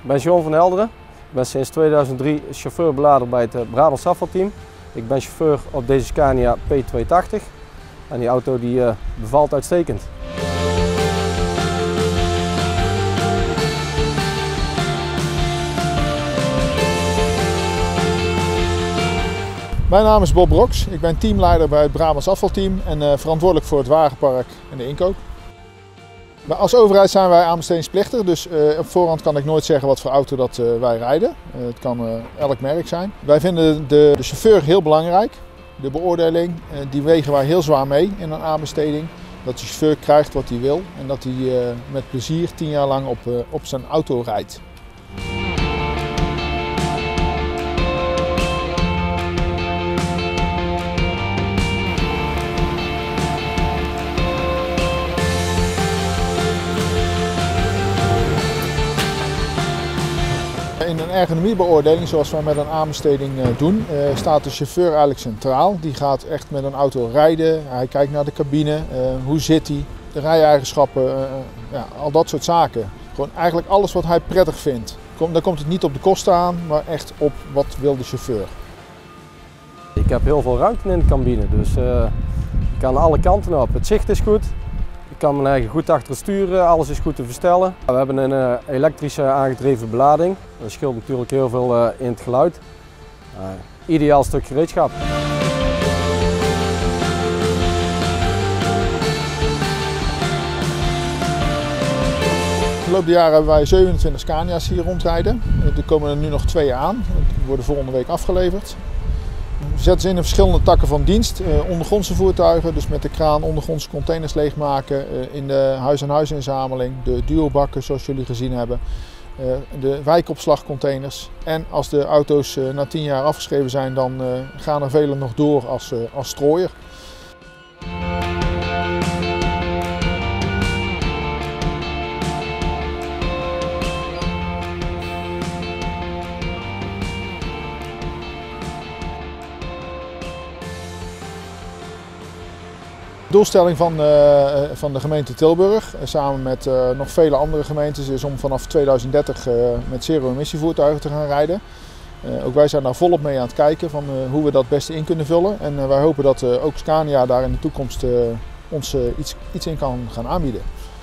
Ik ben John van Helderen. Ik ben sinds 2003 chauffeur-belader bij het Brabants afvalteam. Ik ben chauffeur op deze Scania P280 en die auto die bevalt uitstekend. Mijn naam is Bob Broks. Ik ben teamleider bij het Brabants afvalteam en verantwoordelijk voor het wagenpark en de inkoop. Maar als overheid zijn wij aanbestedingsplichtig, dus op voorhand kan ik nooit zeggen wat voor auto dat wij rijden. Het kan elk merk zijn. Wij vinden de chauffeur heel belangrijk. De beoordeling, die wegen wij heel zwaar mee in een aanbesteding. Dat de chauffeur krijgt wat hij wil en dat hij met plezier 10 jaar lang op zijn auto rijdt. In een ergonomiebeoordeling, zoals wij met een aanbesteding doen, staat de chauffeur eigenlijk centraal. Die gaat echt met een auto rijden, hij kijkt naar de cabine, hoe zit hij, de rijeigenschappen, ja, al dat soort zaken. Gewoon eigenlijk alles wat hij prettig vindt. Daar komt het niet op de kosten aan, maar echt op wat wil de chauffeur. Ik heb heel veel ruimte in de cabine, dus ik kan alle kanten op. Het zicht is goed. Ik kan mijn eigen goed achter het sturen, alles is goed te verstellen. We hebben een elektrische aangedreven belading. Dat scheelt natuurlijk heel veel in het geluid. Ideaal stuk gereedschap. De loop der jaren hebben wij 27 Scania's hier rondrijden. Er komen er nu nog 2 aan, die worden volgende week afgeleverd. We zetten ze in verschillende takken van dienst. Ondergrondse voertuigen, dus met de kraan ondergrondse containers leegmaken. In de huis-aan-huis-inzameling, de duobakken zoals jullie gezien hebben. De wijkopslagcontainers. En als de auto's na 10 jaar afgeschreven zijn, dan gaan er vele nog door als strooier. De doelstelling van de gemeente Tilburg, samen met nog vele andere gemeentes, is om vanaf 2030 met zero-emissievoertuigen te gaan rijden. Ook wij zijn daar volop mee aan het kijken van hoe we dat het beste in kunnen vullen. En wij hopen dat ook Scania daar in de toekomst ons iets in kan gaan aanbieden.